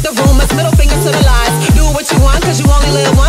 the rumors, middle finger to the lies. Do what you want, cause you only live once.